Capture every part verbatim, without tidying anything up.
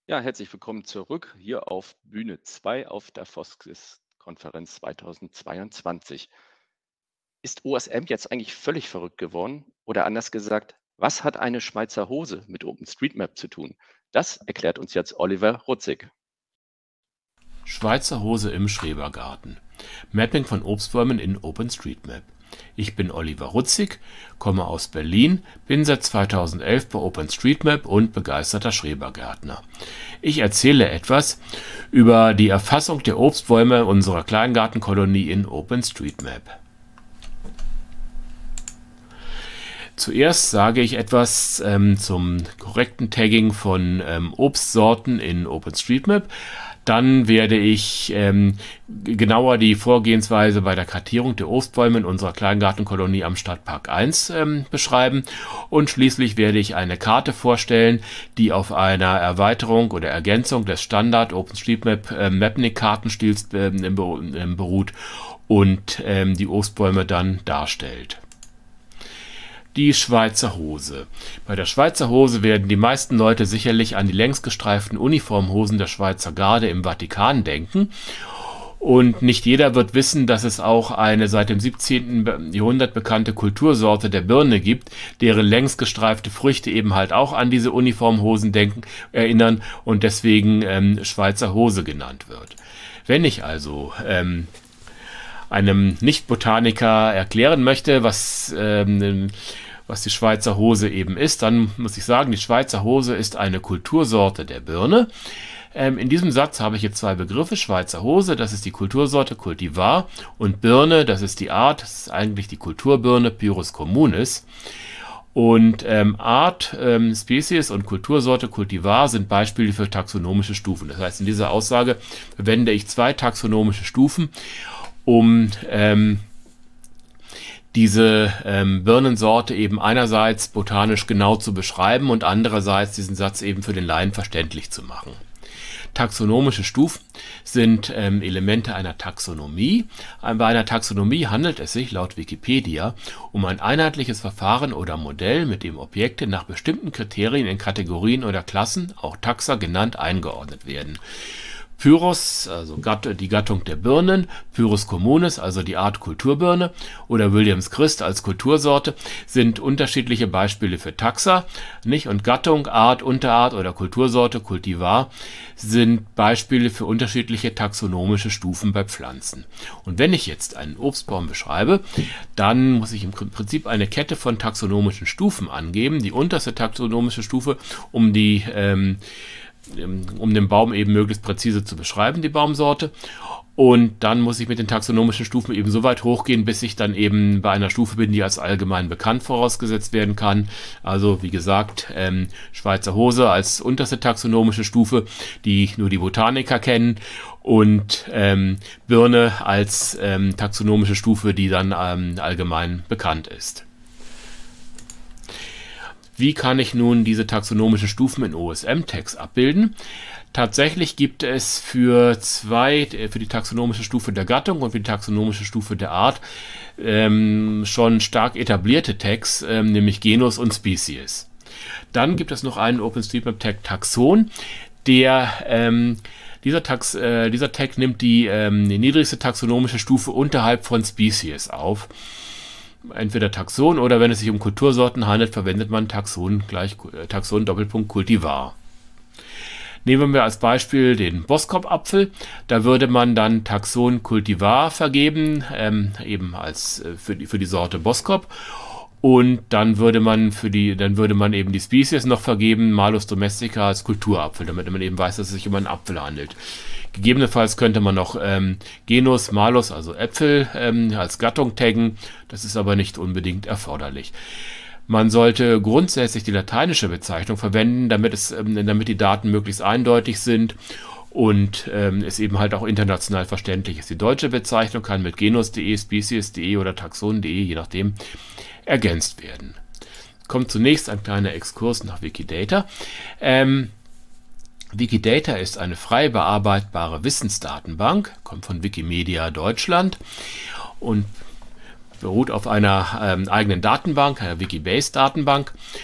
Ja, herzlich willkommen zurück hier auf Bühne zwei auf der Foskis-Konferenz zweitausendzweiundzwanzig. Ist O S M jetzt eigentlich völlig verrückt geworden? Oder anders gesagt, was hat eine Schweizer Hose mit OpenStreetMap zu tun? Das erklärt uns jetzt Oliver Rutzig. Schweizer Hose im Schrebergarten. Mapping von Obstbäumen in OpenStreetMap. Ich bin Oliver Rutzig, komme aus Berlin, bin seit zweitausendelf bei OpenStreetMap und begeisterter Schrebergärtner. Ich erzähle etwas über die Erfassung der Obstbäume unserer Kleingartenkolonie in OpenStreetMap. Zuerst sage ich etwas ähm, zum korrekten Tagging von ähm, Obstsorten in OpenStreetMap. Dann werde ich ähm, genauer die Vorgehensweise bei der Kartierung der Obstbäume in unserer Kleingartenkolonie am Stadtpark eins ähm, beschreiben. Und schließlich werde ich eine Karte vorstellen, die auf einer Erweiterung oder Ergänzung des Standard OpenStreetMap äh, Mapnik-Kartenstils äh, beruht und ähm, die Obstbäume dann darstellt. Die Schweizer Hose. Bei der Schweizer Hose werden die meisten Leute sicherlich an die längsgestreiften Uniformhosen der Schweizer Garde im Vatikan denken. Und nicht jeder wird wissen, dass es auch eine seit dem siebzehnten Jahrhundert bekannte Kultursorte der Birne gibt, deren längsgestreifte Früchte eben halt auch an diese Uniformhosen denken, erinnern und deswegen ähm, Schweizer Hose genannt wird. Wenn ich also ähm, einem Nicht-Botaniker erklären möchte, was, ähm, was die Schweizer Hose eben ist, dann muss ich sagen, die Schweizer Hose ist eine Kultursorte der Birne. Ähm, in diesem Satz habe ich jetzt zwei Begriffe: Schweizer Hose, das ist die Kultursorte Cultivar, und Birne, das ist die Art, das ist eigentlich die Kulturbirne Pyrus communis. Und ähm, Art, ähm, Spezies und Kultursorte Cultivar sind Beispiele für taxonomische Stufen. Das heißt, in dieser Aussage verwende ich zwei taxonomische Stufen, um ähm, diese ähm, Birnensorte eben einerseits botanisch genau zu beschreiben und andererseits diesen Satz eben für den Laien verständlich zu machen. Taxonomische Stufen sind ähm, Elemente einer Taxonomie. Bei einer Taxonomie handelt es sich laut Wikipedia um ein einheitliches Verfahren oder Modell, mit dem Objekte nach bestimmten Kriterien in Kategorien oder Klassen, auch Taxa genannt, eingeordnet werden. Pyrus, also die Gattung der Birnen, Pyrus communis, also die Art Kulturbirne, oder Williams Christ als Kultursorte, sind unterschiedliche Beispiele für Taxa, nicht? Und Gattung, Art, Unterart oder Kultursorte, Cultivar, sind Beispiele für unterschiedliche taxonomische Stufen bei Pflanzen. Und wenn ich jetzt einen Obstbaum beschreibe, dann muss ich im Prinzip eine Kette von taxonomischen Stufen angeben. Die unterste taxonomische Stufe, um die ähm, um den Baum eben möglichst präzise zu beschreiben, die Baumsorte. Und dann muss ich mit den taxonomischen Stufen eben so weit hochgehen, bis ich dann eben bei einer Stufe bin, die als allgemein bekannt vorausgesetzt werden kann. Also wie gesagt, ähm, Schweizer Hose als unterste taxonomische Stufe, die nur die Botaniker kennen, und ähm, Birne als ähm, taxonomische Stufe, die dann ähm, allgemein bekannt ist. Wie kann ich nun diese taxonomischen Stufen in O S M-Tags abbilden? Tatsächlich gibt es für zwei, für die taxonomische Stufe der Gattung und für die taxonomische Stufe der Art ähm, schon stark etablierte Tags, ähm, nämlich Genus und Species. Dann gibt es noch einen OpenStreetMap-Tag Taxon, der ähm, dieser, Tax, äh, dieser Tag nimmt die, ähm, die niedrigste taxonomische Stufe unterhalb von Species auf. Entweder Taxon oder, wenn es sich um Kultursorten handelt, verwendet man Taxon gleich Taxon Doppelpunkt Cultivar. Nehmen wir als Beispiel den Boskop-Apfel. Da würde man dann Taxon Cultivar vergeben, ähm, eben als äh, für die für die Sorte Boskop. Und dann würde man für die, dann würde man eben die Species noch vergeben, Malus domestica als Kulturapfel, damit man eben weiß, dass es sich um einen Apfel handelt. Gegebenenfalls könnte man noch ähm, Genus, Malus, also Äpfel, ähm, als Gattung taggen. Das ist aber nicht unbedingt erforderlich. Man sollte grundsätzlich die lateinische Bezeichnung verwenden, damit es, ähm, damit die Daten möglichst eindeutig sind und ähm, es eben halt auch international verständlich ist. Die deutsche Bezeichnung kann mit genus.de, species.de oder taxon.de, je nachdem, ergänzt werden. Kommt zunächst ein kleiner Exkurs nach Wikidata. Ähm, Wikidata ist eine frei bearbeitbare Wissensdatenbank, kommt von Wikimedia Deutschland und beruht auf einer ähm, eigenen Datenbank, einer Wikibase-Datenbank.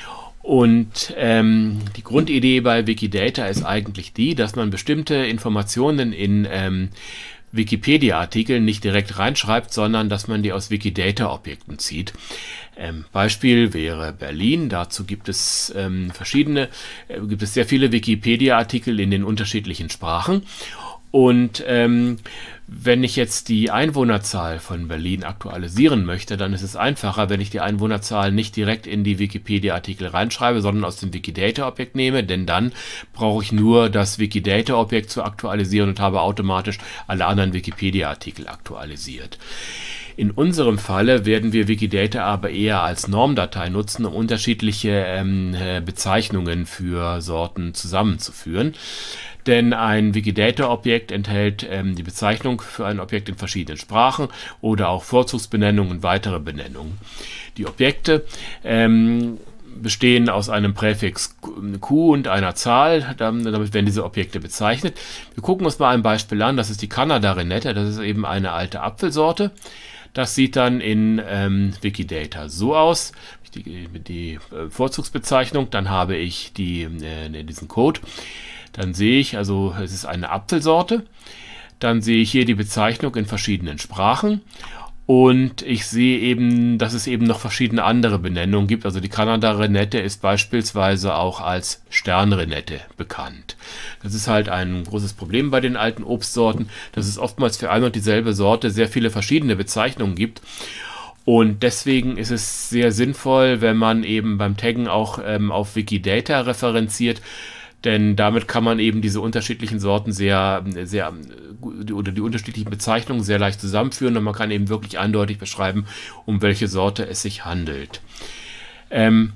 Und ähm, die Grundidee bei Wikidata ist eigentlich die, dass man bestimmte Informationen in ähm, Wikipedia-Artikeln nicht direkt reinschreibt, sondern dass man die aus Wikidata-Objekten zieht. Ähm, Beispiel wäre Berlin. Dazu gibt es ähm, verschiedene, äh, gibt es sehr viele Wikipedia-Artikel in den unterschiedlichen Sprachen. Und ähm, wenn ich jetzt die Einwohnerzahl von Berlin aktualisieren möchte, dann ist es einfacher, wenn ich die Einwohnerzahl nicht direkt in die Wikipedia-Artikel reinschreibe, sondern aus dem Wikidata-Objekt nehme, denn dann brauche ich nur das Wikidata-Objekt zu aktualisieren und habe automatisch alle anderen Wikipedia-Artikel aktualisiert. In unserem Falle werden wir Wikidata aber eher als Normdatei nutzen, um unterschiedliche ähm, Bezeichnungen für Sorten zusammenzuführen. Denn ein Wikidata-Objekt enthält ähm, die Bezeichnung für ein Objekt in verschiedenen Sprachen oder auch Vorzugsbenennungen und weitere Benennungen. Die Objekte ähm, bestehen aus einem Präfix Q und einer Zahl, damit werden diese Objekte bezeichnet. Wir gucken uns mal ein Beispiel an, das ist die Kanada-Renette, das ist eben eine alte Apfelsorte. Das sieht dann in ähm, Wikidata so aus, die, die äh, Vorzugsbezeichnung, dann habe ich die, äh, diesen Code. Dann sehe ich, also es ist eine Apfelsorte, dann sehe ich hier die Bezeichnung in verschiedenen Sprachen und ich sehe eben, dass es eben noch verschiedene andere Benennungen gibt. Also die Kanada-Renette ist beispielsweise auch als Sternrenette bekannt. Das ist halt ein großes Problem bei den alten Obstsorten, dass es oftmals für eine und dieselbe Sorte sehr viele verschiedene Bezeichnungen gibt. Und deswegen ist es sehr sinnvoll, wenn man eben beim Taggen auch ähm, auf Wikidata referenziert, denn damit kann man eben diese unterschiedlichen Sorten sehr, sehr, oder die unterschiedlichen Bezeichnungen sehr leicht zusammenführen und man kann eben wirklich eindeutig beschreiben, um welche Sorte es sich handelt. Ähm,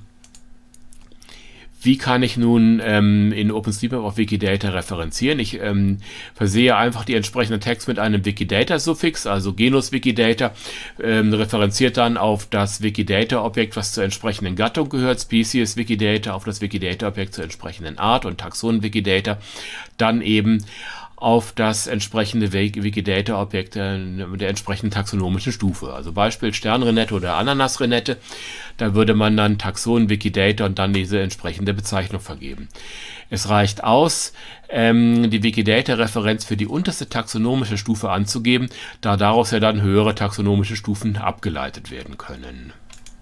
Wie kann ich nun ähm, in OpenStreetMap auf Wikidata referenzieren? Ich ähm, versehe einfach die entsprechenden Tags mit einem Wikidata-Suffix, also Genus Wikidata, ähm, referenziert dann auf das Wikidata-Objekt, was zur entsprechenden Gattung gehört, Species Wikidata, auf das Wikidata-Objekt zur entsprechenden Art und Taxon Wikidata, dann eben auf das entsprechende Wikidata-Objekt der entsprechenden taxonomischen Stufe. Also Beispiel Sternrenette oder Ananasrenette, da würde man dann Taxon Wikidata und dann diese entsprechende Bezeichnung vergeben. Es reicht aus, ähm, die Wikidata-Referenz für die unterste taxonomische Stufe anzugeben, da daraus ja dann höhere taxonomische Stufen abgeleitet werden können.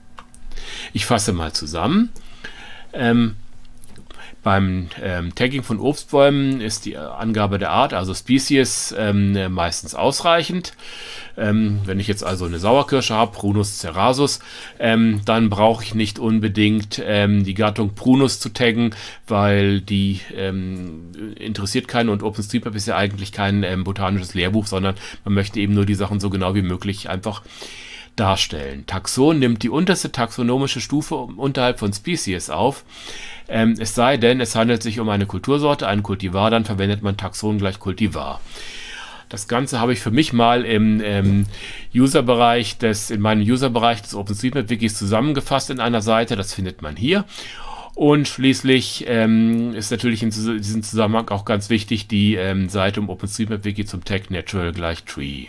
Ich fasse mal zusammen. Ähm, Beim ähm, Tagging von Obstbäumen ist die Angabe der Art, also Species, ähm, meistens ausreichend. Ähm, wenn ich jetzt also eine Sauerkirsche habe, Prunus cerasus, ähm, dann brauche ich nicht unbedingt ähm, die Gattung Prunus zu taggen, weil die ähm, interessiert keinen und OpenStreetMap ist ja eigentlich kein ähm, botanisches Lehrbuch, sondern man möchte eben nur die Sachen so genau wie möglich einfach darstellen. Taxon nimmt die unterste taxonomische Stufe unterhalb von Species auf. Ähm, es sei denn, es handelt sich um eine Kultursorte, einen Kultivar, dann verwendet man Taxon gleich Kultivar. Das Ganze habe ich für mich mal im ähm, Userbereich des, in meinem Userbereich des OpenStreetMap-Wikis zusammengefasst in einer Seite. Das findet man hier. Und schließlich ähm, ist natürlich in diesem Zusammenhang auch ganz wichtig die ähm, Seite im OpenStreetMap-Wiki zum Tag Natural gleich Tree.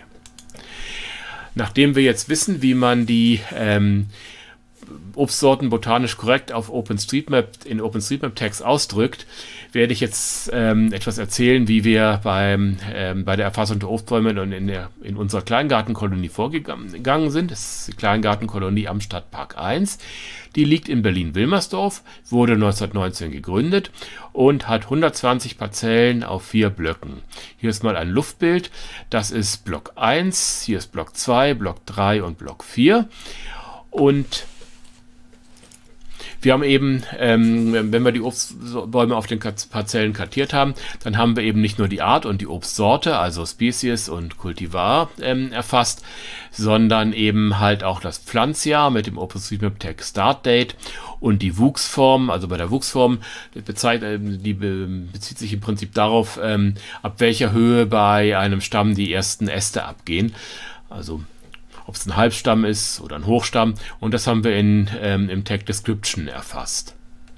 Nachdem wir jetzt wissen, wie man die ähm, Obstsorten botanisch korrekt auf OpenStreetMap in OpenStreetMap-Tags ausdrückt, werde ich jetzt ähm, etwas erzählen, wie wir beim, ähm, bei der Erfassung der Obstbäume und in, der, in unserer Kleingartenkolonie vorgegangen sind. Das ist die Kleingartenkolonie am Stadtpark eins. Die liegt in Berlin-Wilmersdorf, wurde neunzehnhundertneunzehn gegründet und hat hundertzwanzig Parzellen auf vier Blöcken. Hier ist mal ein Luftbild. Das ist Block eins, hier ist Block zwei, Block drei und Block vier. Und wir haben eben, ähm, wenn wir die Obstbäume auf den Parzellen kartiert haben, dann haben wir eben nicht nur die Art und die Obstsorte, also Species und Kultivar, ähm, erfasst, sondern eben halt auch das Pflanzjahr mit dem OpenStreetMap-Tag Startdate und die Wuchsform. Also bei der Wuchsform, die bezieht sich im Prinzip darauf, ähm, ab welcher Höhe bei einem Stamm die ersten Äste abgehen. Also ob es ein Halbstamm ist oder ein Hochstamm, und das haben wir in, ähm, im Tag Description erfasst.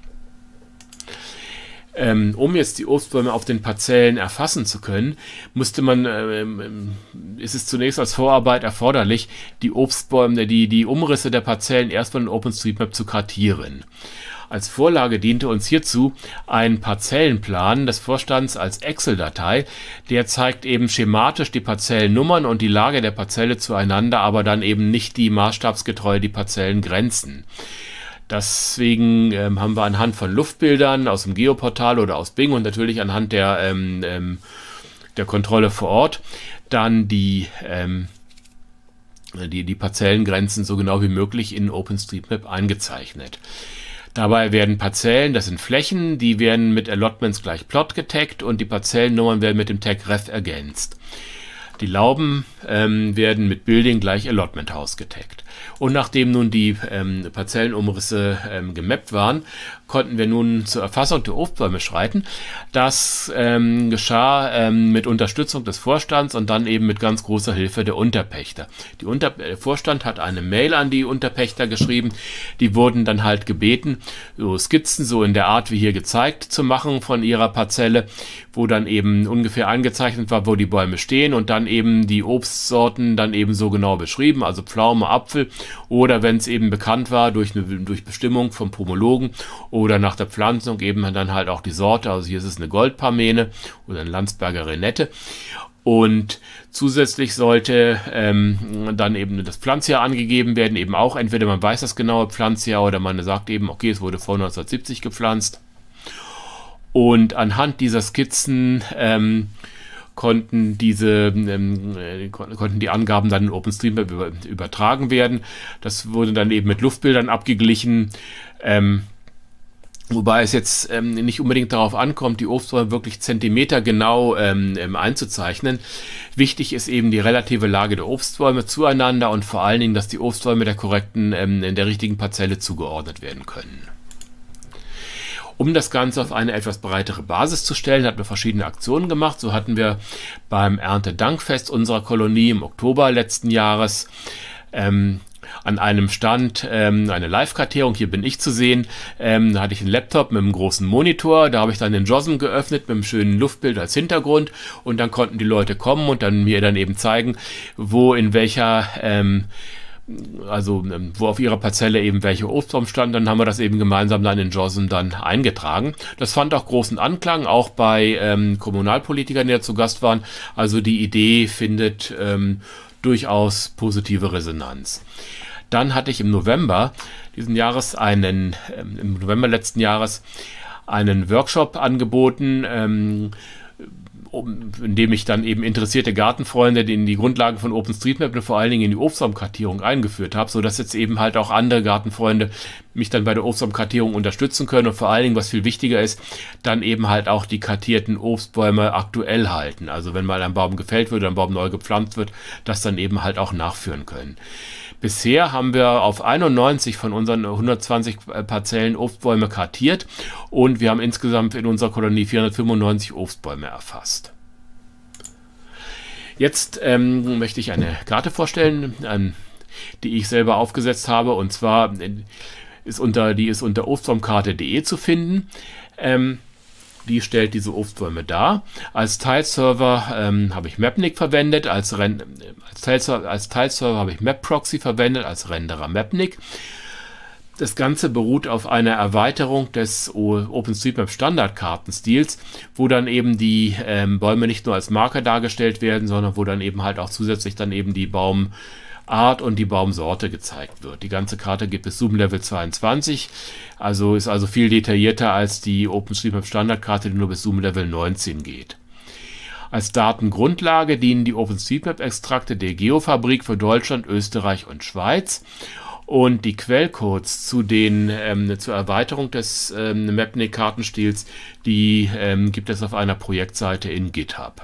Ähm, um jetzt die Obstbäume auf den Parzellen erfassen zu können, musste man, ähm, ist es zunächst als Vorarbeit erforderlich, die Obstbäume, die, die Umrisse der Parzellen erstmal in OpenStreetMap zu kartieren. Als Vorlage diente uns hierzu ein Parzellenplan des Vorstands als Excel-Datei. Der zeigt eben schematisch die Parzellennummern und die Lage der Parzelle zueinander, aber dann eben nicht die maßstabsgetreu die Parzellengrenzen. Deswegen ähm, haben wir anhand von Luftbildern aus dem Geoportal oder aus Bing und natürlich anhand der, ähm, ähm, der Kontrolle vor Ort dann die ähm, Die, die Parzellengrenzen so genau wie möglich in OpenStreetMap eingezeichnet. Dabei werden Parzellen, das sind Flächen, die werden mit Allotments gleich Plot getaggt und die Parzellennummern werden mit dem Tag Ref ergänzt. Die Lauben ähm, werden mit Building gleich Allotment House getaggt. Und nachdem nun die ähm, Parzellenumrisse ähm, gemappt waren, konnten wir nun zur Erfassung der Obstbäume schreiten. Das ähm, geschah ähm, mit Unterstützung des Vorstands und dann eben mit ganz großer Hilfe der Unterpächter. Die Unter der Vorstand hat eine Mail an die Unterpächter geschrieben. Die wurden dann halt gebeten, so Skizzen so in der Art wie hier gezeigt zu machen von ihrer Parzelle, wo dann eben ungefähr eingezeichnet war, wo die Bäume stehen und dann eben die Obstsorten dann eben so genau beschrieben, also Pflaume, Apfel oder wenn es eben bekannt war durch eine durch Bestimmung vom Pomologen oder nach der Pflanzung eben dann halt auch die Sorte, also hier ist es eine Goldparmene oder eine Landsberger Renette. Und zusätzlich sollte ähm, dann eben das Pflanzjahr angegeben werden, eben auch entweder man weiß das genaue Pflanzjahr oder man sagt eben, okay, es wurde vor neunzehnhundertsiebzig gepflanzt. Und anhand dieser Skizzen ähm, konnten diese ähm, konnten die Angaben dann in OpenStreetMap über, übertragen werden. Das wurde dann eben mit Luftbildern abgeglichen. Ähm, Wobei es jetzt ähm, nicht unbedingt darauf ankommt, die Obstbäume wirklich zentimetergenau ähm, ähm, einzuzeichnen. Wichtig ist eben die relative Lage der Obstbäume zueinander und vor allen Dingen, dass die Obstbäume der korrekten, ähm, in der richtigen Parzelle zugeordnet werden können. Um das Ganze auf eine etwas breitere Basis zu stellen, hatten wir verschiedene Aktionen gemacht. So hatten wir beim Erntedankfest unserer Kolonie im Oktober letzten Jahres ähm, an einem Stand ähm, eine Live-Kartierung, hier bin ich zu sehen, ähm, da hatte ich einen Laptop mit einem großen Monitor, da habe ich dann den J O S M geöffnet mit einem schönen Luftbild als Hintergrund und dann konnten die Leute kommen und dann mir dann eben zeigen, wo in welcher ähm, also wo auf ihrer Parzelle eben welche Obstbaum stand, dann haben wir das eben gemeinsam dann in J O S M dann eingetragen. Das fand auch großen Anklang, auch bei ähm, Kommunalpolitikern, die da zu Gast waren. Also die Idee findet ähm, durchaus positive Resonanz. Dann hatte ich im November diesen Jahres einen, ähm, im November letzten Jahres einen Workshop angeboten, ähm, um, in dem ich dann eben interessierte Gartenfreunde in die Grundlagen von OpenStreetMap und vor allen Dingen in die Obstbaumkartierung eingeführt habe, sodass jetzt eben halt auch andere Gartenfreunde mich dann bei der Obstbaumkartierung unterstützen können und vor allen Dingen, was viel wichtiger ist, dann eben halt auch die kartierten Obstbäume aktuell halten. Also wenn mal ein Baum gefällt wird oder ein Baum neu gepflanzt wird, das dann eben halt auch nachführen können. Bisher haben wir auf einundneunzig von unseren hundertzwanzig Parzellen Obstbäume kartiert und wir haben insgesamt in unserer Kolonie vierhundertfünfundneunzig Obstbäume erfasst. Jetzt ähm, möchte ich eine Karte vorstellen, ähm, die ich selber aufgesetzt habe, und zwar ist unter, die ist unter obstbaumkarte punkt de zu finden. Ähm, Die stellt diese Obstbäume dar. Als Teilserver ähm, habe ich Mapnik verwendet, als, Ren als, Teilserver, als Teilserver habe ich MapProxy verwendet, als Renderer Mapnik. Das Ganze beruht auf einer Erweiterung des OpenStreetMap Standardkartenstils, wo dann eben die ähm, Bäume nicht nur als Marker dargestellt werden, sondern wo dann eben halt auch zusätzlich dann eben die Baum Art und die Baumsorte gezeigt wird. Die ganze Karte gibt es Zoom Level zweiundzwanzig, also ist also viel detaillierter als die OpenStreetMap Standardkarte, die nur bis Zoom Level neunzehn geht. Als Datengrundlage dienen die OpenStreetMap-Extrakte der Geofabrik für Deutschland, Österreich und Schweiz. Und die Quellcodes zu den, ähm, zur Erweiterung des ähm, Mapnik-Kartenstils, die ähm, gibt es auf einer Projektseite in GitHub.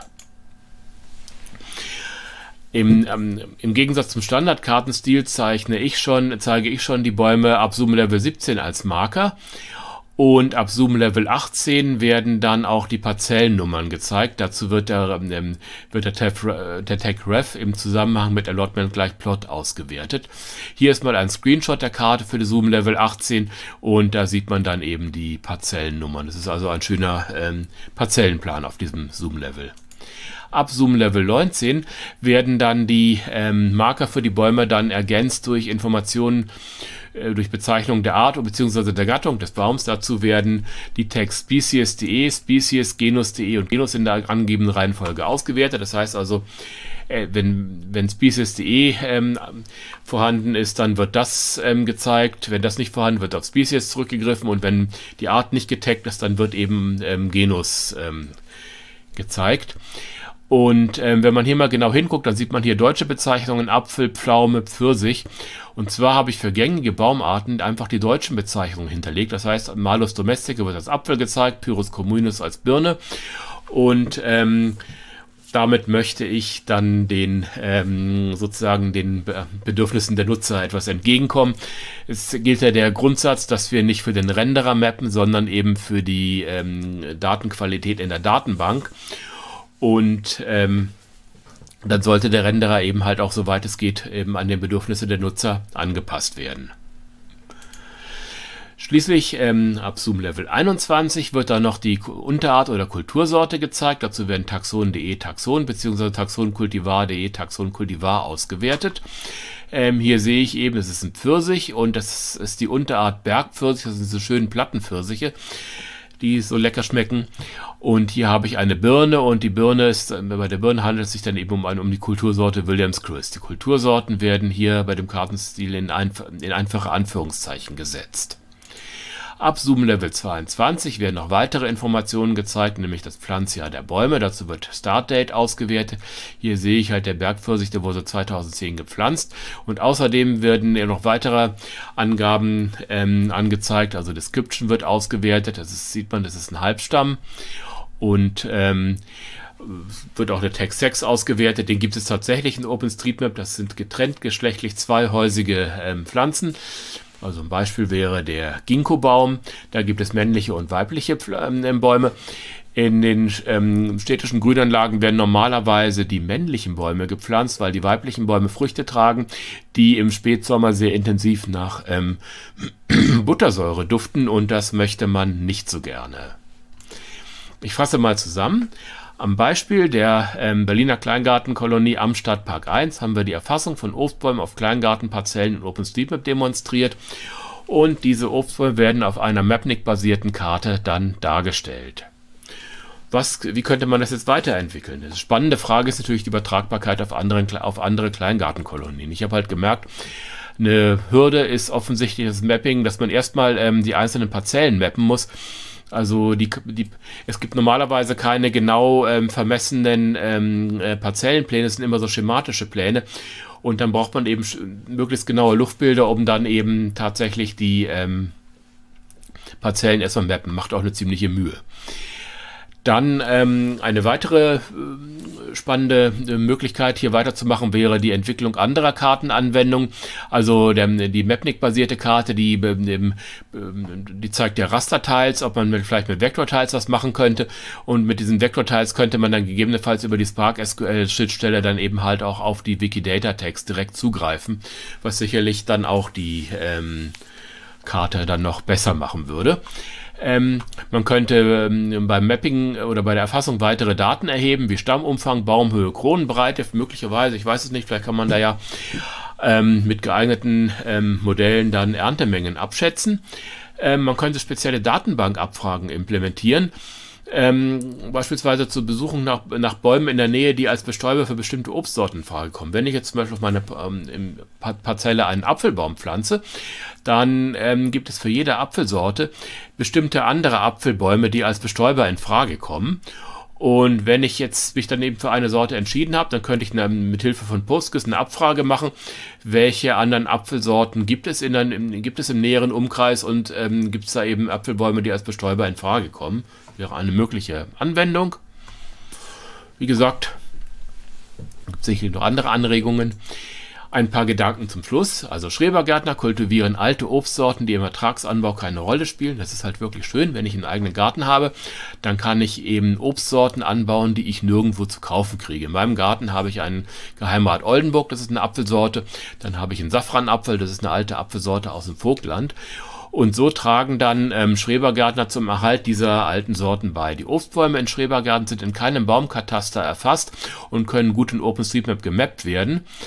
Im, ähm, Im Gegensatz zum Standardkartenstil zeichne ich schon, zeige ich schon die Bäume ab Zoom Level siebzehn als Marker. Und ab Zoom Level achtzehn werden dann auch die Parzellennummern gezeigt. Dazu wird der, ähm, wird der, Tag, der Tag Ref im Zusammenhang mit Allotment gleich Plot ausgewertet. Hier ist mal ein Screenshot der Karte für die Zoom Level achtzehn und da sieht man dann eben die Parzellennummern. Das ist also ein schöner ähm, Parzellenplan auf diesem Zoom Level. Ab Zoom Level neunzehn werden dann die ähm, Marker für die Bäume dann ergänzt durch Informationen äh, durch Bezeichnung der Art bzw. der Gattung des Baums. Dazu werden die Tags Species.de, Species, Genus.de und Genus in der angegebenen Reihenfolge ausgewertet. Das heißt also, äh, wenn, wenn Species.de ähm, vorhanden ist, dann wird das ähm, gezeigt. Wenn das nicht vorhanden wird, auf Species zurückgegriffen, und wenn die Art nicht getaggt ist, dann wird eben ähm, Genus ähm, gezeigt. Und ähm, wenn man hier mal genau hinguckt, dann sieht man hier deutsche Bezeichnungen: Apfel, Pflaume, Pfirsich. Und zwar habe ich für gängige Baumarten einfach die deutschen Bezeichnungen hinterlegt. Das heißt, Malus domestica wird als Apfel gezeigt, Pyrrhus communis als Birne. Und ähm, damit möchte ich dann den ähm, sozusagen den Be- Bedürfnissen der Nutzer etwas entgegenkommen. Es gilt ja der Grundsatz, dass wir nicht für den Renderer mappen, sondern eben für die ähm, Datenqualität in der Datenbank. Und ähm, dann sollte der Renderer eben halt auch, soweit es geht, eben an den Bedürfnisse der Nutzer angepasst werden. Schließlich ähm, ab Zoom Level einundzwanzig wird dann noch die Unterart oder Kultursorte gezeigt. Dazu werden Taxon.de Taxon bzw. Taxonkultivar.de Taxonkultivar ausgewertet. Ähm, hier sehe ich eben, es ist ein Pfirsich und das ist die Unterart Bergpfirsich. Das sind diese schönen Plattenpfirsiche, die so lecker schmecken. Und hier habe ich eine Birne, und die Birne ist, bei der Birne handelt es sich dann eben um, eine, um die Kultursorte Williams Chris. Die Kultursorten werden hier bei dem Kartenstil in, einf in einfache Anführungszeichen gesetzt. Ab Zoom Level zweiundzwanzig werden noch weitere Informationen gezeigt, nämlich das Pflanzjahr der Bäume. Dazu wird Startdate ausgewertet. Hier sehe ich halt, der Bergpfirsich, der wurde zweitausendzehn gepflanzt. Und außerdem werden ja noch weitere Angaben ähm, angezeigt. Also Description wird ausgewertet. Das ist, sieht man, das ist ein Halbstamm. Und ähm, wird auch der Tag Sex ausgewertet. Den gibt es tatsächlich in OpenStreetMap. Das sind getrennt geschlechtlich zweihäusige ähm, Pflanzen. Also ein Beispiel wäre der Ginkgo-Baum. Da gibt es männliche und weibliche ähm, Bäume. In den ähm, städtischen Grünanlagen werden normalerweise die männlichen Bäume gepflanzt, weil die weiblichen Bäume Früchte tragen, die im Spätsommer sehr intensiv nach ähm, Buttersäure duften, und das möchte man nicht so gerne. Ich fasse mal zusammen. Am Beispiel der ähm, Berliner Kleingartenkolonie am Stadtpark eins haben wir die Erfassung von Obstbäumen auf Kleingartenparzellen in OpenStreetMap demonstriert, und diese Obstbäume werden auf einer Mapnik-basierten Karte dann dargestellt. Was, wie könnte man das jetzt weiterentwickeln? Die spannende Frage ist natürlich die Übertragbarkeit auf, anderen, auf andere Kleingartenkolonien. Ich habe halt gemerkt, eine Hürde ist offensichtlich das Mapping, dass man erstmal ähm, die einzelnen Parzellen mappen muss. Also die, die, es gibt normalerweise keine genau ähm, vermessenen ähm, äh, Parzellenpläne, es sind immer so schematische Pläne, und dann braucht man eben möglichst genaue Luftbilder, um dann eben tatsächlich die ähm, Parzellen erstmal mappen. Macht auch eine ziemliche Mühe. Dann ähm, eine weitere äh, spannende äh, Möglichkeit, hier weiterzumachen, wäre die Entwicklung anderer Kartenanwendungen. Also der, die Mapnik-basierte Karte, die, äh, die zeigt ja Raster-Tiles, ob man mit, vielleicht mit Vector-Tiles was machen könnte. Und mit diesen Vector-Tiles könnte man dann gegebenenfalls über die Spark S Q L-Schnittstelle dann eben halt auch auf die Wikidata-Tags direkt zugreifen, was sicherlich dann auch die ähm, Karte dann noch besser machen würde. Ähm, man könnte ähm, beim Mapping oder bei der Erfassung weitere Daten erheben, wie Stammumfang, Baumhöhe, Kronenbreite, möglicherweise, ich weiß es nicht, vielleicht kann man da ja ähm, mit geeigneten ähm, Modellen dann Erntemengen abschätzen. Ähm, man könnte spezielle Datenbankabfragen implementieren, ähm, beispielsweise zur Besuchung nach, nach Bäumen in der Nähe, die als Bestäuber für bestimmte Obstsorten in Frage kommen. Wenn ich jetzt zum Beispiel auf meine ähm, Parzelle einen Apfelbaum pflanze, dann ähm, gibt es für jede Apfelsorte bestimmte andere Apfelbäume, die als Bestäuber in Frage kommen. Und wenn ich jetzt mich dann eben für eine Sorte entschieden habe, dann könnte ich eine, mit Hilfe von Postgres eine Abfrage machen, welche anderen Apfelsorten gibt es, in einem, gibt es im näheren Umkreis, und ähm, gibt es da eben Apfelbäume, die als Bestäuber in Frage kommen. Wäre eine mögliche Anwendung. Wie gesagt, gibt es sicherlich noch andere Anregungen. Ein paar Gedanken zum Schluss. Also Schrebergärtner kultivieren alte Obstsorten, die im Ertragsanbau keine Rolle spielen. Das ist halt wirklich schön. Wenn ich einen eigenen Garten habe, dann kann ich eben Obstsorten anbauen, die ich nirgendwo zu kaufen kriege. In meinem Garten habe ich einen Geheimrat Oldenburg, das ist eine Apfelsorte. Dann habe ich einen Safranapfel, das ist eine alte Apfelsorte aus dem Vogtland. Und so tragen dann ähm, Schrebergärtner zum Erhalt dieser alten Sorten bei. Die Obstbäume in Schrebergärten sind in keinem Baumkataster erfasst und können gut in OpenStreetMap gemappt werden.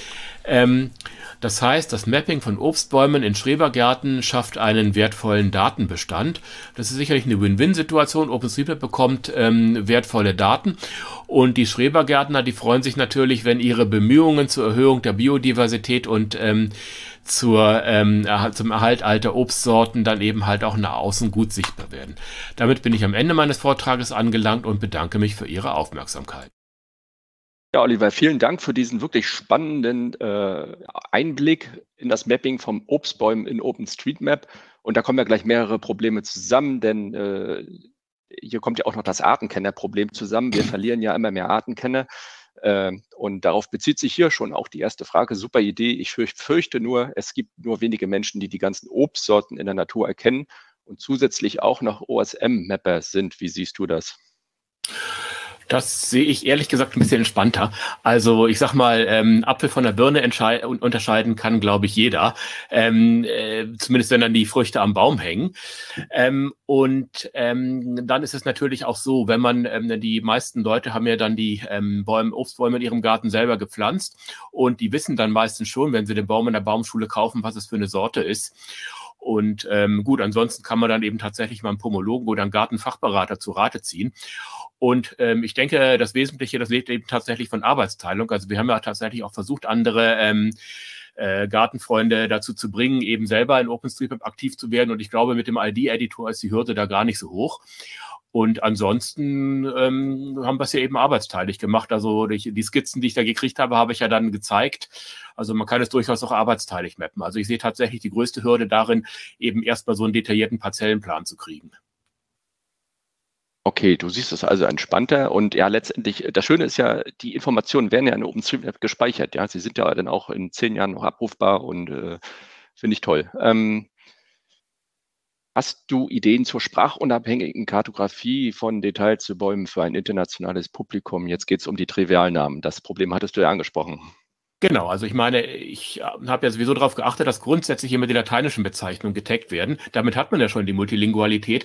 Ähm, das heißt, das Mapping von Obstbäumen in Schrebergärten schafft einen wertvollen Datenbestand. Das ist sicherlich eine Win-Win-Situation. OpenStreetMap bekommt ähm, wertvolle Daten und die Schrebergärtner, die freuen sich natürlich, wenn ihre Bemühungen zur Erhöhung der Biodiversität und ähm, zur, ähm, zum Erhalt alter Obstsorten dann eben halt auch nach außen gut sichtbar werden. Damit bin ich am Ende meines Vortrages angelangt und bedanke mich für Ihre Aufmerksamkeit. Ja, Oliver, vielen Dank für diesen wirklich spannenden äh, Einblick in das Mapping von Obstbäumen in OpenStreetMap. Und da kommen ja gleich mehrere Probleme zusammen, denn äh, hier kommt ja auch noch das Artenkennerproblem zusammen. Wir verlieren ja immer mehr Artenkenner. Äh, und darauf bezieht sich hier schon auch die erste Frage. Super Idee. Ich fürcht, fürchte nur, es gibt nur wenige Menschen, die die ganzen Obstsorten in der Natur erkennen und zusätzlich auch noch O S M-Mapper sind. Wie siehst du das? Das sehe ich ehrlich gesagt ein bisschen entspannter. Also ich sag mal, ähm, Apfel von der Birne unterscheiden kann, glaube ich, jeder. Ähm, äh, zumindest wenn dann die Früchte am Baum hängen. Ähm, und ähm, dann ist es natürlich auch so, wenn man, ähm, die meisten Leute haben ja dann die ähm, Bäume, Obstbäume in ihrem Garten selber gepflanzt und die wissen dann meistens schon, wenn sie den Baum in der Baumschule kaufen, was es für eine Sorte ist. Und ähm, gut, ansonsten kann man dann eben tatsächlich mal einen Pomologen oder einen Gartenfachberater zu Rate ziehen. Und ähm, ich denke, das Wesentliche, das lebt eben tatsächlich von Arbeitsteilung. Also wir haben ja tatsächlich auch versucht, andere ähm, äh, Gartenfreunde dazu zu bringen, eben selber in OpenStreetMap aktiv zu werden. Und ich glaube, mit dem I D-Editor ist die Hürde da gar nicht so hoch. Und ansonsten ähm, haben wir es ja eben arbeitsteilig gemacht. Also die, die Skizzen, die ich da gekriegt habe, habe ich ja dann gezeigt. Also man kann es durchaus auch arbeitsteilig mappen. Also ich sehe tatsächlich die größte Hürde darin, eben erstmal so einen detaillierten Parzellenplan zu kriegen. Okay, du siehst es also entspannter und ja, letztendlich, das Schöne ist ja, die Informationen werden ja in OpenStreetMap gespeichert, ja, sie sind ja dann auch in zehn Jahren noch abrufbar und äh, finde ich toll. Ähm, hast du Ideen zur sprachunabhängigen Kartografie von Details zu Bäumen für ein internationales Publikum? Jetzt geht es um die Trivialnamen. Das Problem hattest du ja angesprochen. Genau, also ich meine, ich habe ja sowieso darauf geachtet, dass grundsätzlich immer die lateinischen Bezeichnungen getaggt werden. Damit hat man ja schon die Multilingualität.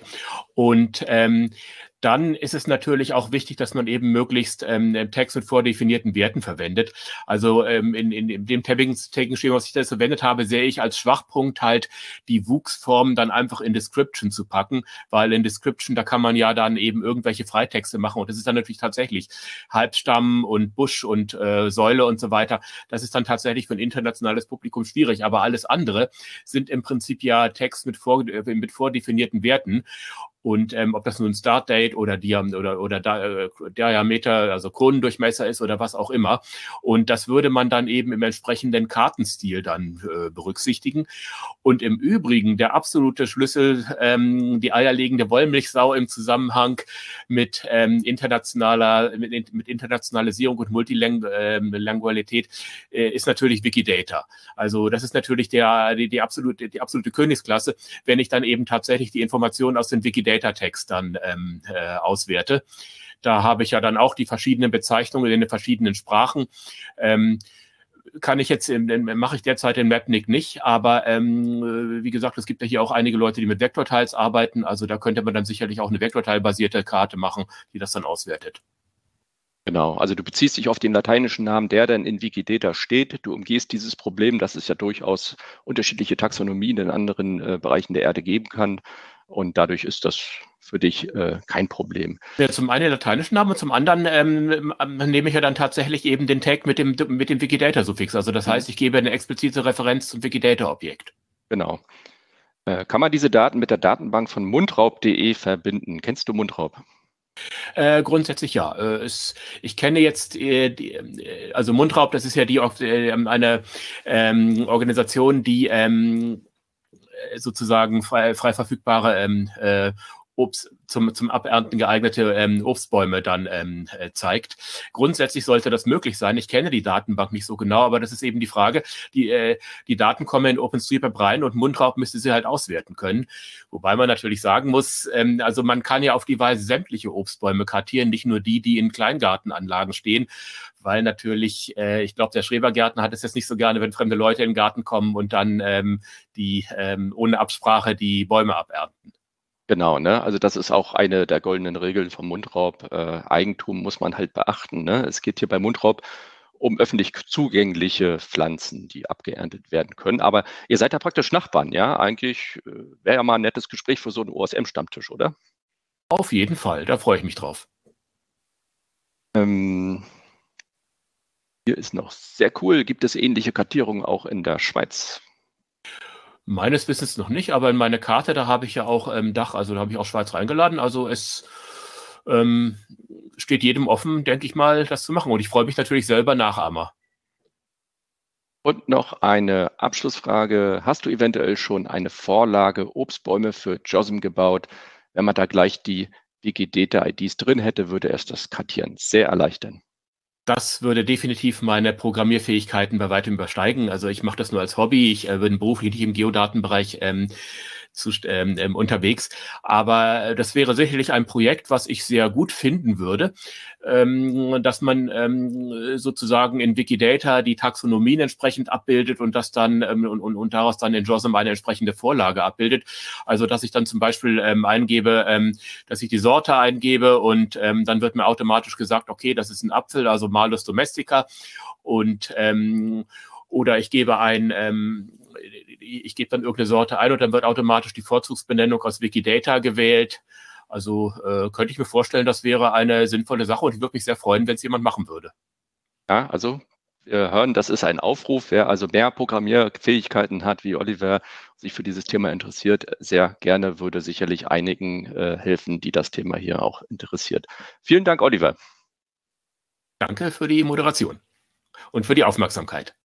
Und ähm, dann ist es natürlich auch wichtig, dass man eben möglichst ähm, Tags mit vordefinierten Werten verwendet. Also ähm, in, in, in dem Tagging-Schema, was ich da verwendet habe, sehe ich als Schwachpunkt halt die Wuchsform dann einfach in Description zu packen, weil in Description, da kann man ja dann eben irgendwelche Freitexte machen und das ist dann natürlich tatsächlich Halbstamm und Busch und äh, Säule und so weiter. Das ist dann tatsächlich für ein internationales Publikum schwierig, aber alles andere sind im Prinzip ja Tags mit, vor, mit vordefinierten Werten. Und ähm, ob das nun Startdate oder, Diam oder, oder äh, Diameter, also Kronendurchmesser ist oder was auch immer. Und das würde man dann eben im entsprechenden Kartenstil dann äh, berücksichtigen. Und im Übrigen der absolute Schlüssel, ähm, die eierlegende Wollmilchsau im Zusammenhang mit ähm, internationaler, mit, mit Internationalisierung und Multilingualität äh, ist natürlich Wikidata. Also das ist natürlich der, die, die, absolute, die absolute Königsklasse, wenn ich dann eben tatsächlich die Informationen aus den Wikidata Data-Text dann ähm, äh, auswerte. Da habe ich ja dann auch die verschiedenen Bezeichnungen in den verschiedenen Sprachen. Ähm, kann ich jetzt, mache ich derzeit in Mapnik nicht, aber ähm, wie gesagt, es gibt ja hier auch einige Leute, die mit Vektortiles arbeiten, also da könnte man dann sicherlich auch eine Vektortile-basierte Karte machen, die das dann auswertet. Genau, also du beziehst dich auf den lateinischen Namen, der dann in Wikidata steht. Du umgehst dieses Problem, dass es ja durchaus unterschiedliche Taxonomien in anderen äh, Bereichen der Erde geben kann. Und dadurch ist das für dich äh, kein Problem. Ja, zum einen den lateinischen Namen und zum anderen ähm, nehme ich ja dann tatsächlich eben den Tag mit dem, mit dem Wikidata-Suffix. Also das heißt, ich gebe eine explizite Referenz zum Wikidata-Objekt. Genau. Äh, kann man diese Daten mit der Datenbank von mundraub punkt de verbinden? Kennst du Mundraub? Äh, grundsätzlich ja. Äh, es, ich kenne jetzt, äh, die, also Mundraub, das ist ja die äh, eine ähm, Organisation, die ähm, sozusagen frei, frei verfügbare ähm, äh, Obst, zum, zum Abernten geeignete ähm, Obstbäume dann ähm, äh, zeigt. Grundsätzlich sollte das möglich sein. Ich kenne die Datenbank nicht so genau, aber das ist eben die Frage. Die, äh, die Daten kommen in OpenStreetMap rein und Mundraub müsste sie halt auswerten können. Wobei man natürlich sagen muss, ähm, also man kann ja auf die Weise sämtliche Obstbäume kartieren, nicht nur die, die in Kleingartenanlagen stehen, weil natürlich, äh, ich glaube, der Schrebergärtner hat es jetzt nicht so gerne, wenn fremde Leute in den Garten kommen und dann ähm, die ähm, ohne Absprache die Bäume abernten. Genau, ne? Also das ist auch eine der goldenen Regeln vom Mundraub. Äh, Eigentum muss man halt beachten. Ne? Es geht hier bei Mundraub um öffentlich zugängliche Pflanzen, die abgeerntet werden können. Aber ihr seid ja praktisch Nachbarn, ja? Eigentlich äh, wäre ja mal ein nettes Gespräch für so einen O S M-Stammtisch, oder? Auf jeden Fall, da freue ich mich drauf. Ähm, hier ist noch sehr cool. Gibt es ähnliche Kartierungen auch in der Schweiz? Meines Wissens noch nicht, aber in meine Karte, da habe ich ja auch ähm, Dach, also da habe ich auch Schweiz reingeladen. Also es ähm, steht jedem offen, denke ich mal, das zu machen. Und ich freue mich natürlich selber Nachahmer. Und noch eine Abschlussfrage. Hast du eventuell schon eine Vorlage Obstbäume für JOSM gebaut? Wenn man da gleich die Wikidata-I Ds drin hätte, würde es das Kartieren sehr erleichtern. Das würde definitiv meine Programmierfähigkeiten bei weitem übersteigen. Also ich mache das nur als Hobby. Ich äh, bin beruflich nicht im Geodatenbereich ähm, zu, ähm, ähm, unterwegs. Aber äh, das wäre sicherlich ein Projekt, was ich sehr gut finden würde, ähm, dass man ähm, sozusagen in Wikidata die Taxonomien entsprechend abbildet und das dann ähm, und, und, und daraus dann in JOSM eine entsprechende Vorlage abbildet. Also dass ich dann zum Beispiel ähm, eingebe, ähm, dass ich die Sorte eingebe und ähm, dann wird mir automatisch gesagt, okay, das ist ein Apfel, also Malus domestica und ähm, oder ich gebe ein, ähm, ich gebe dann irgendeine Sorte ein und dann wird automatisch die Vorzugsbenennung aus Wikidata gewählt. Also äh, könnte ich mir vorstellen, das wäre eine sinnvolle Sache und ich würde mich sehr freuen, wenn es jemand machen würde. Ja, also wir hören, das ist ein Aufruf. Wer also mehr Programmierfähigkeiten hat wie Oliver, sich für dieses Thema interessiert, sehr gerne, würde sicherlich einigen äh, helfen, die das Thema hier auch interessiert. Vielen Dank, Oliver. Danke für die Moderation und für die Aufmerksamkeit.